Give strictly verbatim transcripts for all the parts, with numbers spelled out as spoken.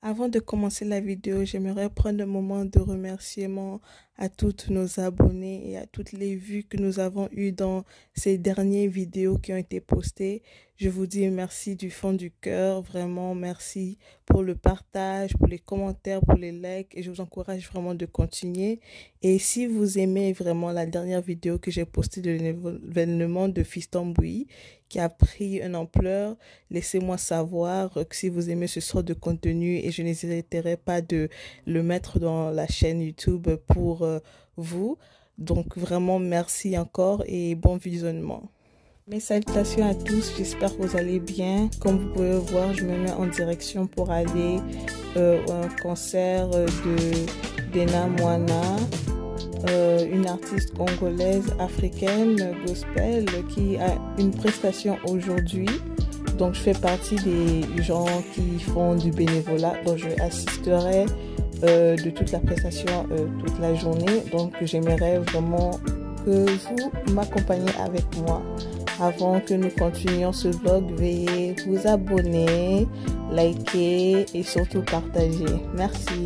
Avant de commencer la vidéo, j'aimerais prendre un moment de remerciement à tous nos abonnés et à toutes les vues que nous avons eues dans ces dernières vidéos qui ont été postées. Je vous dis merci du fond du cœur, vraiment merci pour le partage, pour les commentaires, pour les likes et je vous encourage vraiment de continuer. Et si vous aimez vraiment la dernière vidéo que j'ai postée de l'événement de Fiston Bouilly qui a pris une ampleur, laissez-moi savoir que si vous aimez ce sort de contenu et je n'hésiterai pas de le mettre dans la chaîne YouTube pour euh, vous. Donc vraiment merci encore et bon visionnement. Mes salutations à tous, j'espère que vous allez bien. Comme vous pouvez voir, je me mets en direction pour aller euh, à un concert de Dena Moana, euh, une artiste congolaise africaine gospel qui a une prestation aujourd'hui. Donc je fais partie des gens qui font du bénévolat, donc je assisterai euh, de toute la prestation euh, toute la journée. Donc j'aimerais vraiment que vous m'accompagniez avec moi. Avant que nous continuions ce vlog, veuillez vous abonner, liker et surtout partager. Merci.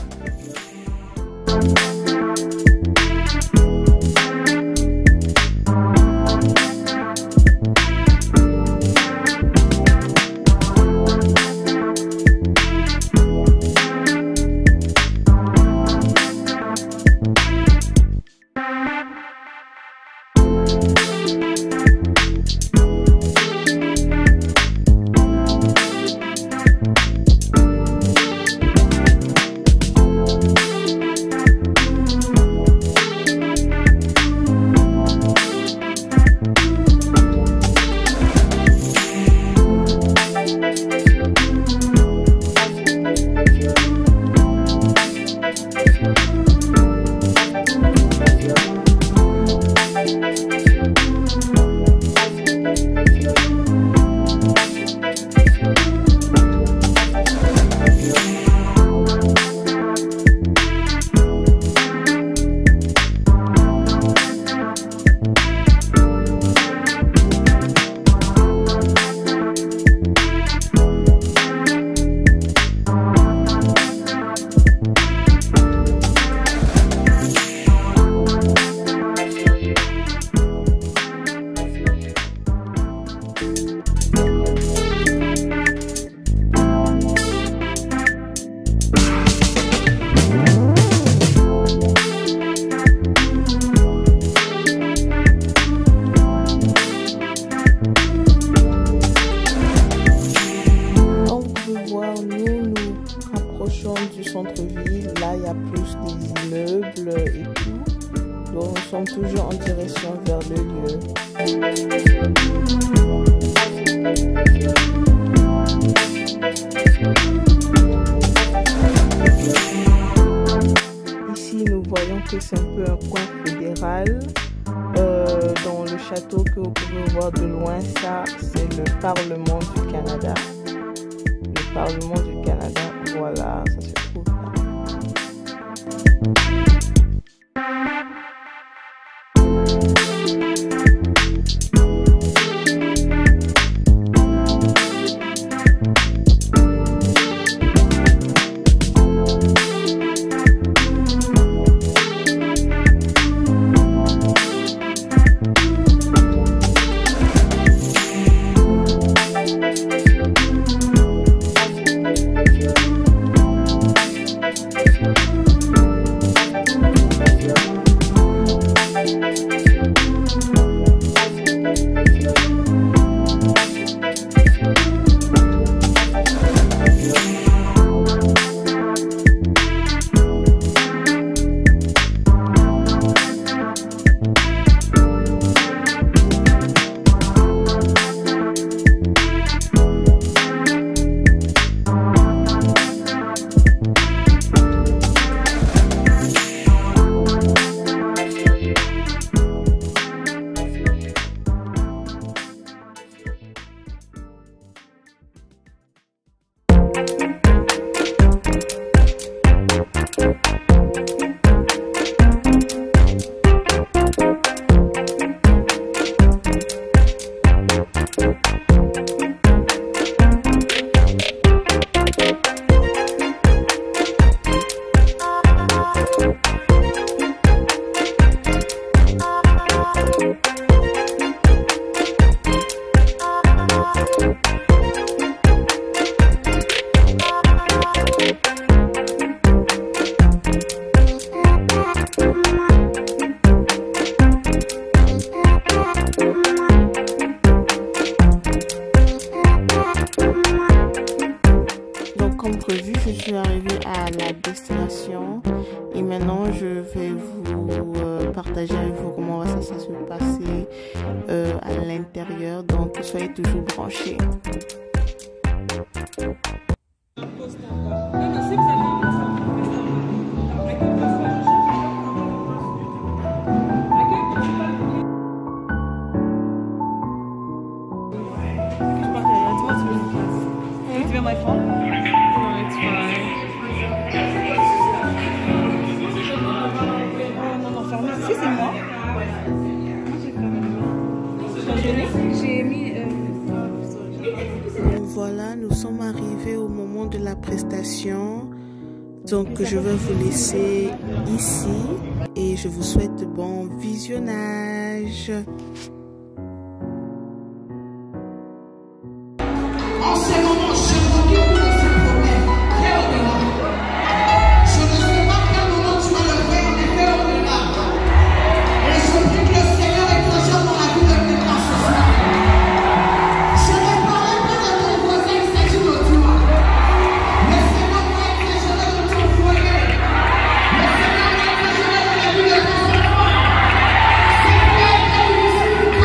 Du centre-ville, là il y a plus des immeubles et tout, donc nous sommes toujours en direction vers le lieu. Ici nous voyons que c'est un peu un coin fédéral. Euh, dans le château que vous pouvez voir de loin, ça c'est le Parlement du Canada. Le Parlement du Canada, voilà, ça se trouve là. comme prévu, je suis arrivée à la destination et maintenant je vais vous euh, partager avec vous comment ça, ça se passer euh, à l'intérieur. Donc soyez toujours branchés. My phone? No, it's fine. Non, non, fermé. Si, c'est moi. J'ai mis... Euh... Voilà, nous sommes arrivés au moment de la prestation. Donc, je vais vous laisser ici et je vous souhaite bon visionnage. En ce moment, je m'occupe de ce problème. Très au-delà. Je ne sais pas quel moment tu vas le faire, mais très au-delà. Et je prie que le Seigneur exagère dans la vie de quelqu'un ce soir. Je ne parle pas de ton voisin, il s'agit de toi. Le Seigneur va exagérer dans ton foyer. Le Seigneur va exagérer dans la vie de ton enfant. C'est très très difficile.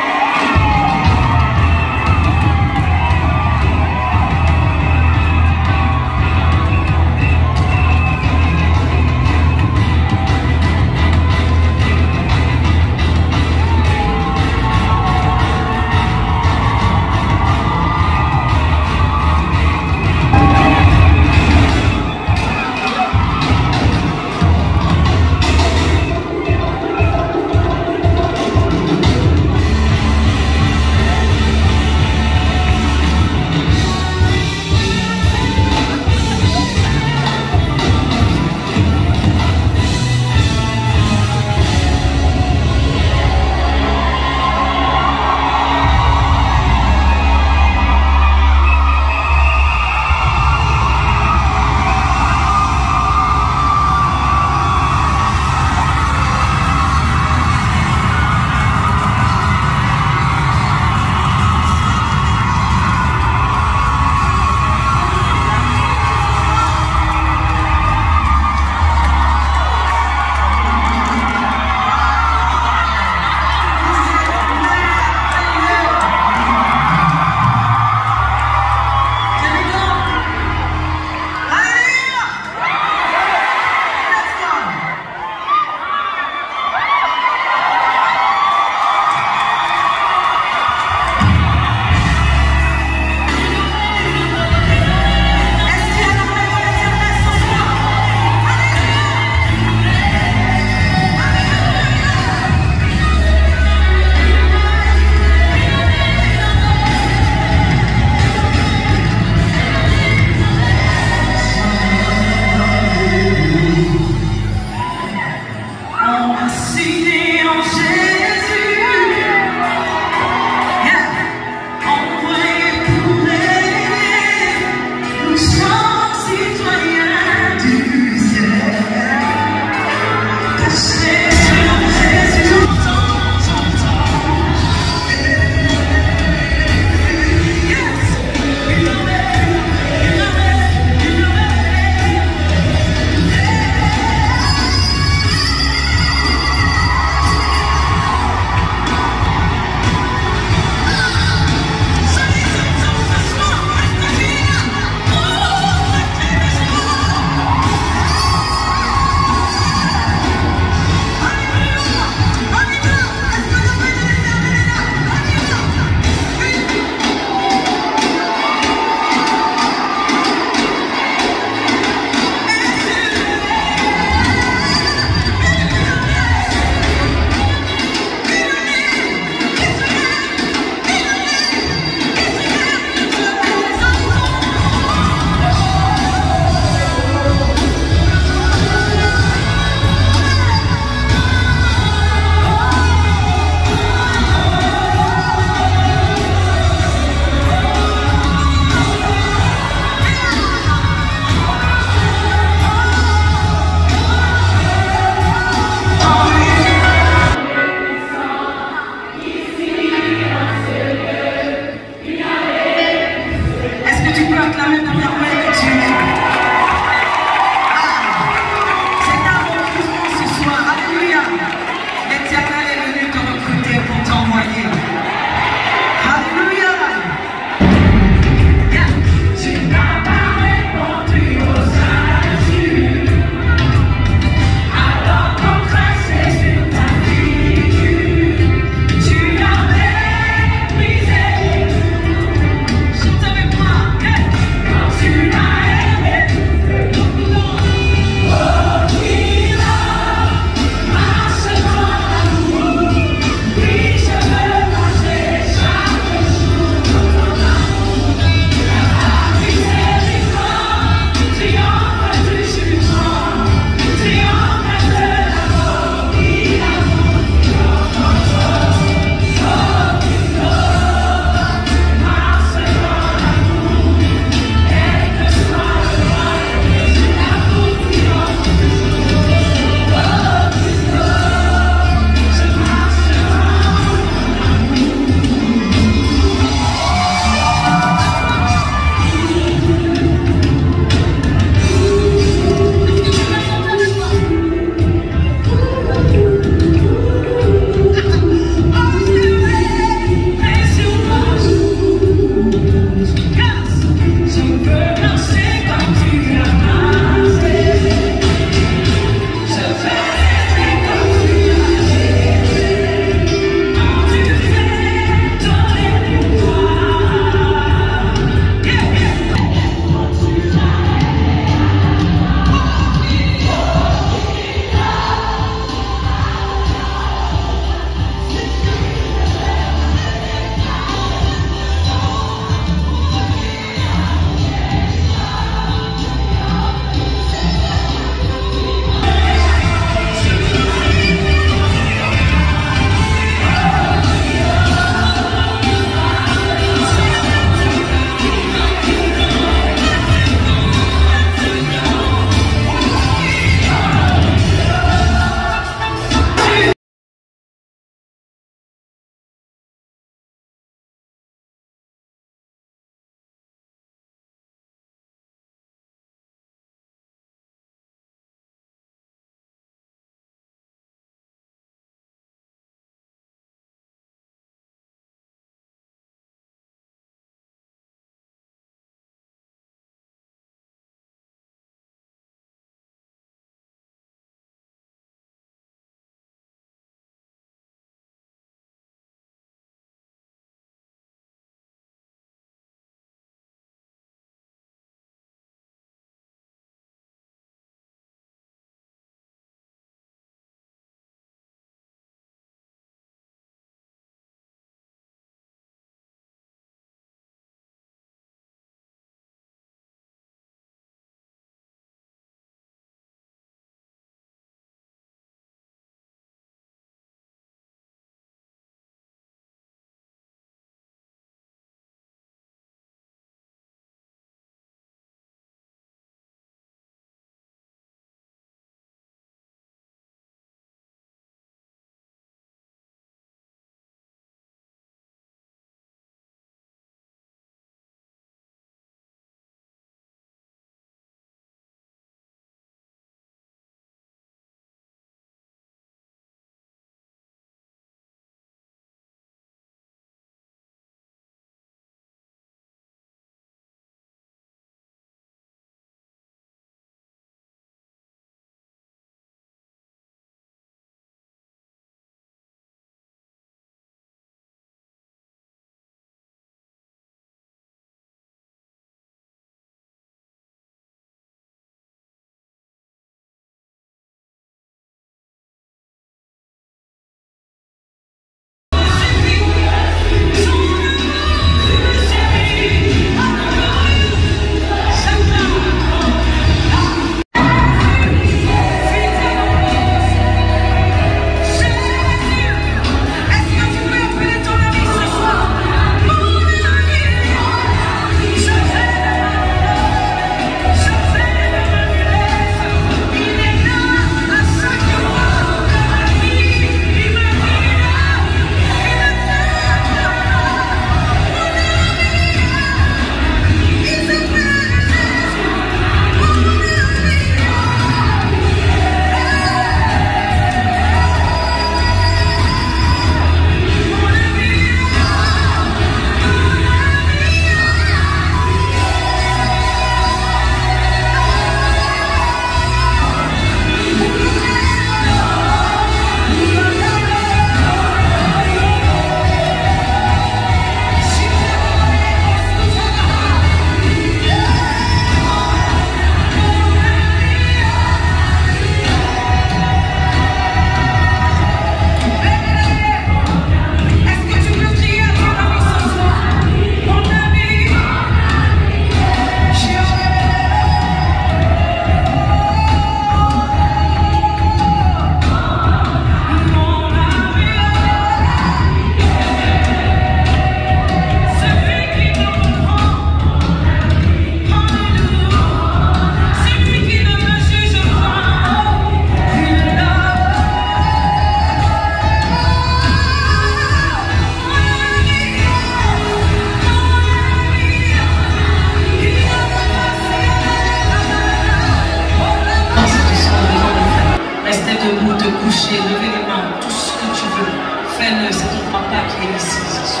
c'est ton papa qui est ici ce soir.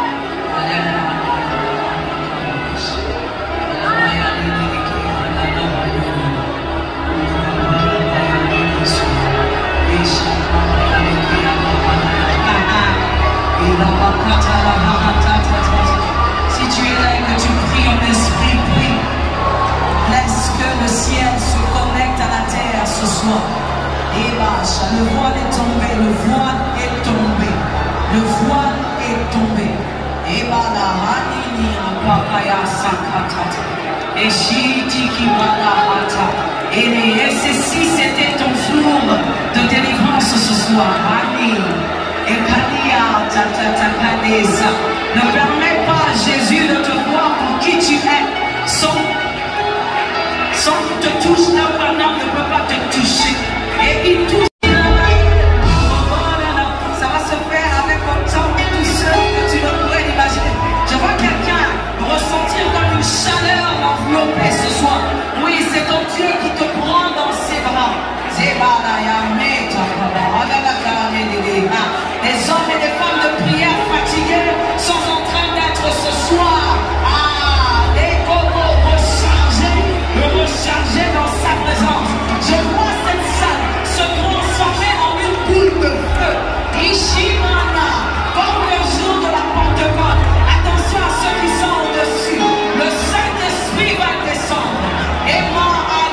Si tu es là et que tu pries en esprit, prie. Laisse que le ciel se connecte à la terre ce soir. Et bâche, le voile est tombé, le voile est tombé, le voile est tombé. Et bala hanini apakaya sakatata. Et shitiki bala hata. Et ceci c'était ton jour de délivrance ce soir. Hani. Et kania tata kanesa. Ne permets pas à Jésus de te voir pour qui tu es. Sans Sans qu'il te touche là où un homme ne peut pas te toucher. Et il touche. Ça va se faire avec autant de douceur que tu ne pourrais l'imaginer. Je vois quelqu'un ressentir comme une chaleur l'envelopper ce soir. Oui, c'est ton Dieu qui te prend dans ses bras. Les hommes et les femmes de prière fatigués sont en train d'être ce soir. Ah, les coraux rechargés, rechargés dans sa présence. Je vois cette salle se transformer en une boule de feu. Ishimana, comme le jour de la Pentecôte. Attention à ceux qui sont au-dessus. Le Saint-Esprit va descendre. Et moi,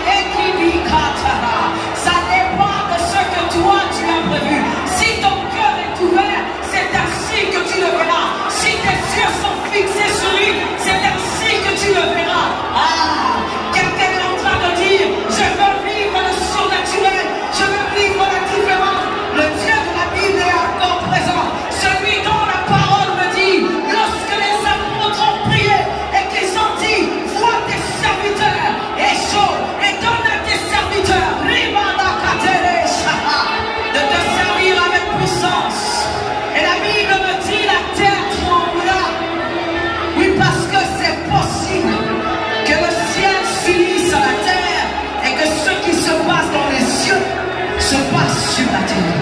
ça dépend de ce que toi tu as prévu. Si ton cœur est ouvert, c'est ainsi que tu le verras. Si tes yeux sont fixés sur lui, c'est ainsi que tu le verras. Ah, quelqu'un est en train de dire, je veux vivre le surnaturel, je veux vivre la différence. Le Dieu de la Bible est encore présent. Celui dont la parole me dit, lorsque les apôtres ont prié et qu'ils ont dit, vois tes serviteurs et chaud et donne à tes serviteurs de te servir avec puissance. Et la Bible me dit la terre trembla. Oui, parce que c'est possible que le ciel s'unisse à la terre et que ce qui se passe dans les cieux se passe sur la terre.